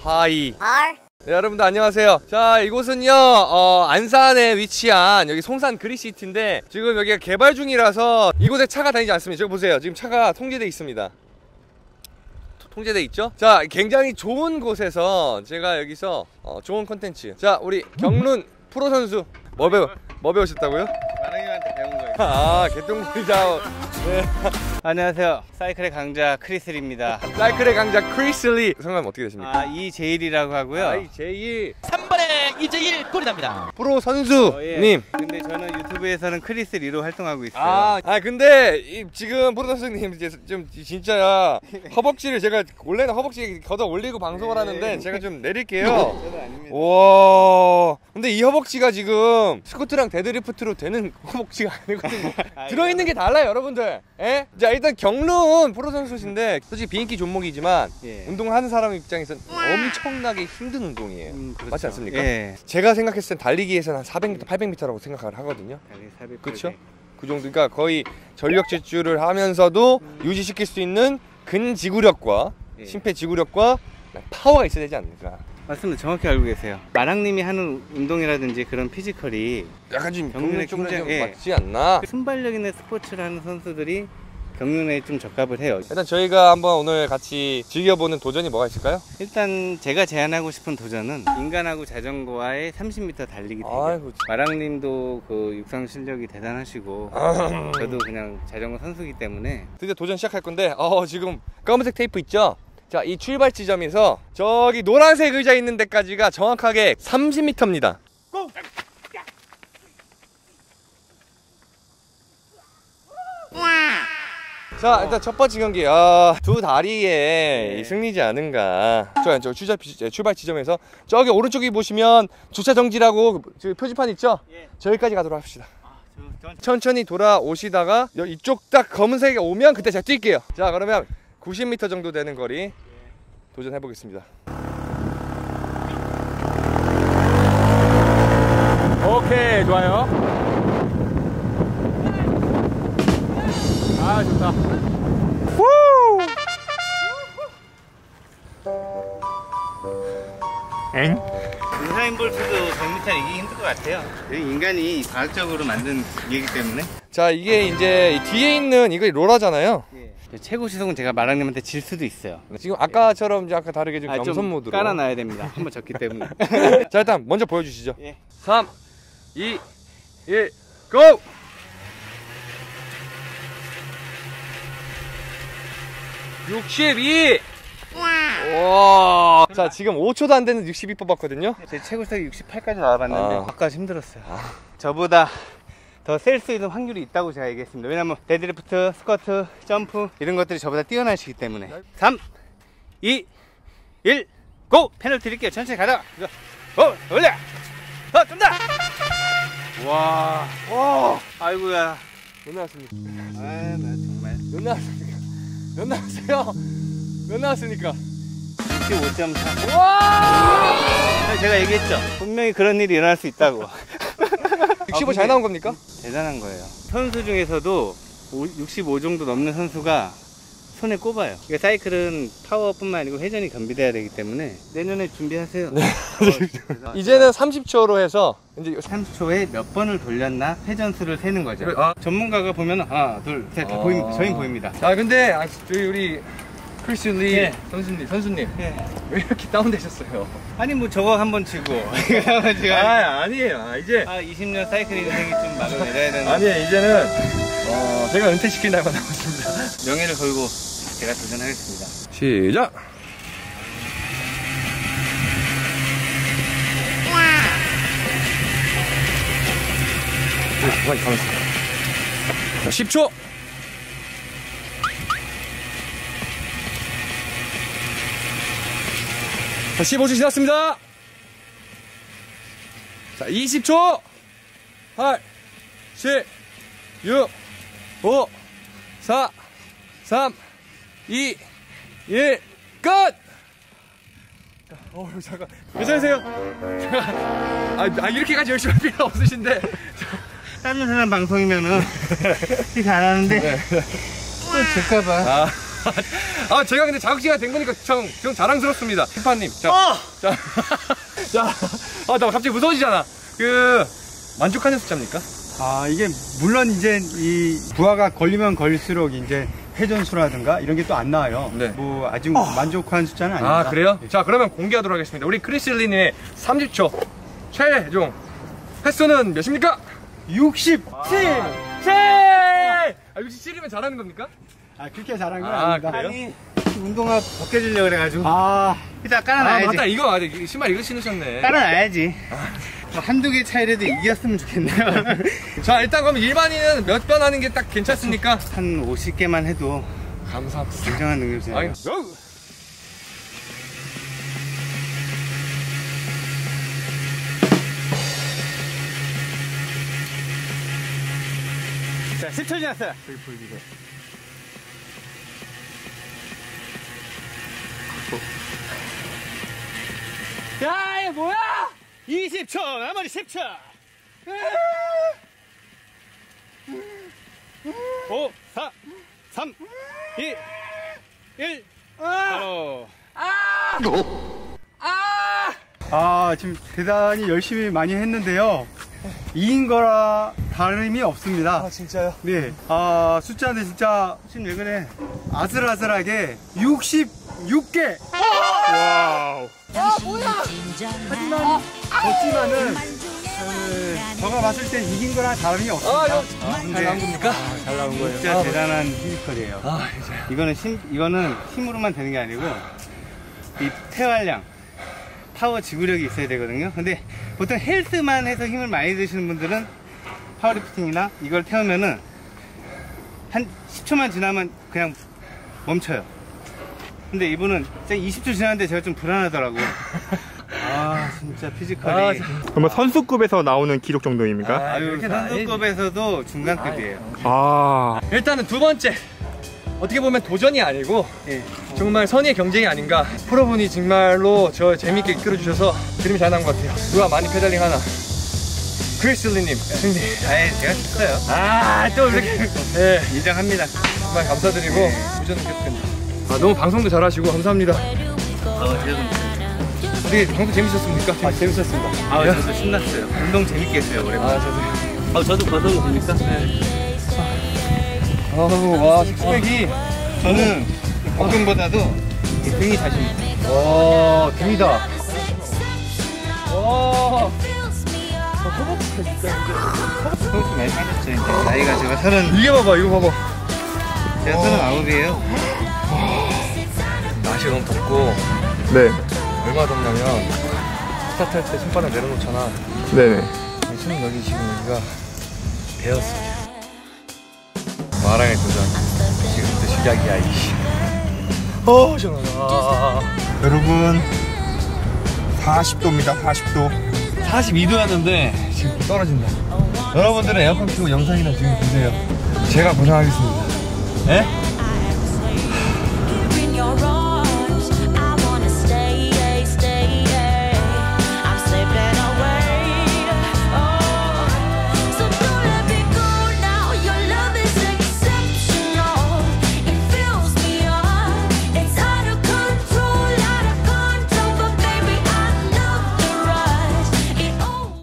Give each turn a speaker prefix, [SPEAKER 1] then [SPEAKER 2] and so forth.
[SPEAKER 1] 하이. 네, 여러분들 안녕하세요. 자, 이곳은요 안산에 위치한 여기 송산 그리시티인데 지금 여기가 개발 중이라서 이곳에 차가 다니지 않습니다. 저기 보세요. 지금 차가 통제돼 있습니다. 통제돼 있죠? 자, 굉장히 좋은 곳에서 제가 여기서 좋은 컨텐츠. 자, 우리 경륜 프로 선수 뭐 배우셨다고요?
[SPEAKER 2] 마랑님한테 배운 거예요.
[SPEAKER 1] 아, 개똥물이자. 네.
[SPEAKER 2] 안녕하세요. 사이클의 강자 크리스리입니다.
[SPEAKER 1] 사이클의 강자 크리스리. 성함 어떻게 되십니까?
[SPEAKER 2] 이재일이라고 하고요.
[SPEAKER 1] 이재일.
[SPEAKER 3] 3번에 이재일 꼴이 납니다.
[SPEAKER 1] 프로 선수님.
[SPEAKER 2] 예. 근데 저는 유튜브에서는 크리스리로 활동하고 있어요.
[SPEAKER 1] 근데 지금 프로 선수님 이제 좀 진짜 허벅지를 제가 원래는 허벅지 걷어 올리고 방송을 하는데 제가 좀 내릴게요.
[SPEAKER 2] 저는 아닙니다.
[SPEAKER 1] 와. 근데 이 허벅지가 지금 스쿼트랑 데드리프트로 되는 허벅지가 아니거든요. 들어있는 게 달라요, 여러분들. 예? 자, 일단 경륜 프로 선수신데 솔직히 비인기 종목이지만
[SPEAKER 2] 예.
[SPEAKER 1] 운동을 하는 사람 입장에서는 엄청나게 힘든 운동이에요.
[SPEAKER 2] 그렇죠.
[SPEAKER 1] 맞지 않습니까?
[SPEAKER 2] 예.
[SPEAKER 1] 제가 생각했을 땐 달리기에서는 한 400m, 800m라고 생각을 하거든요. 그렇죠? 그 정도. 그러니까 거의 전력 질주를 하면서도 유지시킬 수 있는 근지구력과
[SPEAKER 2] 예.
[SPEAKER 1] 심폐지구력과 파워가 있어야 되지 않을까.
[SPEAKER 2] 맞습니다. 정확히 알고 계세요. 마랑님이 하는 운동이라든지 그런 피지컬이
[SPEAKER 1] 약간 지금
[SPEAKER 2] 경륜에
[SPEAKER 1] 좀
[SPEAKER 2] 굉장히
[SPEAKER 1] 맞지 않나?
[SPEAKER 2] 순발력 있는 스포츠를 하는 선수들이 경륜에 좀 적합을 해요.
[SPEAKER 1] 일단 저희가 한번 오늘 같이 즐겨보는 도전이 뭐가 있을까요?
[SPEAKER 2] 일단 제가 제안하고 싶은 도전은 인간하고 자전거와의 30m 달리기 대결.
[SPEAKER 1] 아이고,
[SPEAKER 2] 마랑님도 그 육상 실력이 대단하시고 저도 그냥 자전거 선수이기 때문에
[SPEAKER 1] 드디어 도전 시작할 건데 지금 검은색 테이프 있죠? 자, 이 출발 지점에서 저기 노란색 의자 있는 데까지가 정확하게 30m입니다. 고! 자, 일단 첫 번째 경기. 두 다리에 승리지 않은가. 저 출발 지점에서 저기 오른쪽에 보시면 주차 정지라고 표지판 있죠?
[SPEAKER 2] 예.
[SPEAKER 1] 저기까지 가도록 합시다. 천천히 돌아오시다가 이쪽 딱 검은색에 오면 그때 제가 뛸게요. 자, 그러면 90m 정도 되는 거리 도전해 보겠습니다. 오케이, 좋아요. 좋다.
[SPEAKER 2] 우사인 볼트도 100m 이기기 힘들 것 같아요. 인간이 과학적으로 만든 기계이기 때문에.
[SPEAKER 1] 자, 이게 이제 뒤에 있는 이거 롤러잖아요.
[SPEAKER 2] 예. 최고 시속은 제가 마랑님한테 질 수도 있어요.
[SPEAKER 1] 지금 아까처럼 이제 아까 다르게 좀 겸손
[SPEAKER 2] 좀
[SPEAKER 1] 모드로
[SPEAKER 2] 깔아놔야 됩니다. 한번 졌기 때문에.
[SPEAKER 1] 자, 일단 먼저 보여주시죠.
[SPEAKER 2] 예.
[SPEAKER 1] 3, 2, 1, 고! (62) 와. 자, 지금 5초도 안 되는 62 뽑았거든요.
[SPEAKER 2] 제 최고속이 68까지 나와봤는데
[SPEAKER 1] 아.
[SPEAKER 2] 아까 힘들었어요. 저보다 더 셀 수 있는 확률이 있다고 제가 얘기했습니다. 왜냐면 데드리프트, 스쿼트, 점프 이런 것들이 저보다 뛰어나시기 때문에. 3, 2, 1, 고! 패널 드릴게요. 천천히 가다가 올려! 좀 더! 와, 아이고야.
[SPEAKER 1] 몇 나왔습니까?
[SPEAKER 2] 나 정말
[SPEAKER 1] 몇 나왔습니까? 몇 나왔어요? 몇 나왔습니까?
[SPEAKER 2] 65.4.
[SPEAKER 1] 와!
[SPEAKER 2] 제가 얘기했죠. 분명히 그런 일이 일어날 수 있다고.
[SPEAKER 1] 65 잘 나온 겁니까?
[SPEAKER 2] 대단한 거예요. 선수 중에서도 65 정도 넘는 선수가 손에 꼽아요. 그러니까 사이클은 파워뿐만 아니고 회전이 겸비돼야 되기 때문에 내년에 준비하세요. 네.
[SPEAKER 1] 이제는 30초로 해서 이제
[SPEAKER 2] 30초에 몇 번을 돌렸나 회전수를 세는 거죠. 전문가가 보면 하나, 둘, 셋 다 보입니다. 저희는 보입니다.
[SPEAKER 1] 근데 저희 우리 크리스리
[SPEAKER 2] 예.
[SPEAKER 1] 선수님
[SPEAKER 2] 예.
[SPEAKER 1] 왜 이렇게 다운되셨어요?
[SPEAKER 2] 아니 뭐 저거 한번 치고 이거 한번 치고
[SPEAKER 1] 아니에요. 이제
[SPEAKER 2] 20년 사이클 인생이 좀 막을 내려야 되는.
[SPEAKER 1] 아니에요. 이제는 제가 은퇴시킬 날만 남았습니다.
[SPEAKER 2] 명예를 걸고 제가 도전하겠습니다.
[SPEAKER 1] 시작! 가만히 있어. 자, 10초! 자, 15초 지났습니다! 자, 20초! 8, 7, 6, 5, 4, 3, 2, 1, 끝! 잠깐. 괜찮으세요? 이렇게까지 열심히 할 필요 없으신데.
[SPEAKER 2] 다른 사람 방송이면은 이렇게 안 하는데 또 질까봐.
[SPEAKER 1] 아, 제가 근데 자극제가 된 거니까 좀 자랑스럽습니다. 피파님. 자, 자, 자. 아, 나 갑자기 무서워지잖아. 만족하는 숫자입니까?
[SPEAKER 4] 아, 이게 물론 이제 이 부하가 걸리면 걸릴수록 이제 회전수라든가 이런 게 또 안 나와요.
[SPEAKER 1] 네.
[SPEAKER 4] 뭐 아직 만족한 숫자는 아닙니다.
[SPEAKER 1] 아, 그래요? 자, 그러면 공개하도록 하겠습니다. 우리 크리슬리님의 30초 최종 횟수는 몇입니까?
[SPEAKER 4] 67!
[SPEAKER 1] 67이면 잘하는 겁니까?
[SPEAKER 4] 아, 그렇게 잘한 건
[SPEAKER 1] 아,
[SPEAKER 4] 아닙니다.
[SPEAKER 1] 그래요?
[SPEAKER 2] 아니, 운동화 벗겨주려고 그래가지고.
[SPEAKER 4] 아,
[SPEAKER 2] 일단
[SPEAKER 1] 아,
[SPEAKER 2] 깔아놔야지.
[SPEAKER 1] 맞다. 이거 맞아. 신발 이거 신으셨네.
[SPEAKER 2] 깔아놔야지. 뭐 한두 개 차이라도 이겼으면 좋겠네요.
[SPEAKER 1] 자, 일단 그럼 일반인은 몇 번 하는 게 딱 괜찮습니까?
[SPEAKER 2] 한 50개만 해도
[SPEAKER 1] 감사합니다.
[SPEAKER 2] 굉장한 능력이잖아요.
[SPEAKER 1] 아니,
[SPEAKER 2] 자, 10초 지났어요. 야, 이거 뭐야? 20초, 나머지 10초. 5, 4, 3, 2, 1. 바로.
[SPEAKER 4] 아, 지금 대단히 열심히 많이 했는데요. 이긴 거라 다름이 없습니다.
[SPEAKER 1] 아, 진짜요?
[SPEAKER 4] 네. 아, 숫자는 진짜
[SPEAKER 2] 지금 왜 그래?
[SPEAKER 4] 아슬아슬하게 66개!
[SPEAKER 2] 와우.
[SPEAKER 4] 하지만 졌지만은 제가 봤을 땐 이긴 거랑 다름이 없습니다.
[SPEAKER 1] 잘 나온 겁니까?
[SPEAKER 4] 잘 나온 거예요.
[SPEAKER 2] 진짜 대단한 피지컬이에요.
[SPEAKER 1] 아, 이제.
[SPEAKER 2] 이거는 힘으로만 되는 게 아니고 이 태활량, 파워 지구력이 있어야 되거든요. 근데 보통 헬스만 해서 힘을 많이 드시는 분들은 파워리프팅이나 이걸 태우면은 한 10초만 지나면 그냥 멈춰요. 근데 이분은 진짜 20초 지났는데 제가 좀 불안하더라고. 아, 진짜 피지컬이.
[SPEAKER 5] 그러면 선수급에서 나오는 기록 정도입니까?
[SPEAKER 2] 아유, 선수급에서도 중간급이에요.
[SPEAKER 5] 아,
[SPEAKER 1] 일단은 두 번째. 어떻게 보면 도전이 아니고
[SPEAKER 2] 예.
[SPEAKER 1] 정말 선의의 경쟁이 아닌가. 프로분이 정말로 저 재밌게 이끌어주셔서 그림이 잘 나온 것 같아요. 누가 많이 페달링 하나. 크리슬리님 승리.
[SPEAKER 2] 아예 제가 했어요.
[SPEAKER 1] 아, 또 이렇게. 네,
[SPEAKER 2] 인정합니다.
[SPEAKER 1] 정말 감사드리고 도전은 계속된다. 아, 너무 방송도 잘하시고 감사합니다. 어떻게 방송 재밌었습니까?
[SPEAKER 4] 아, 재밌었습니다.
[SPEAKER 2] 아, 저도 신났어요. 운동 재밌게 했어요, 오랜만에.
[SPEAKER 1] 아, 저도.
[SPEAKER 2] 저도 벗어도 됩니까?
[SPEAKER 1] 아우, 와, 식스팩이.
[SPEAKER 2] 저는 복근보다도 이 등이 자신 있어요.
[SPEAKER 1] 와, 등이다. 와.
[SPEAKER 2] 허벅지 많이 빠졌죠. 이제 나이가 제가
[SPEAKER 1] 이게 봐봐, 이거 봐봐.
[SPEAKER 2] 제가 39이에요.
[SPEAKER 1] 날씨가 너무 덥고
[SPEAKER 5] 네.
[SPEAKER 1] 얼마나 덥냐면 스타트할 때 손바닥 내려놓잖아.
[SPEAKER 5] 네네.
[SPEAKER 1] 손은 여기 지금 여기가 베었어. 마랑의 도전 지금부터 시작이야. 이씨. 시원하다.
[SPEAKER 5] 여러분, 40도입니다. 40도.
[SPEAKER 1] 42도였는데 지금 떨어진다. 여러분들은 에어컨 켜고 영상이나 지금 보세요. 제가 고생하겠습니다. 예?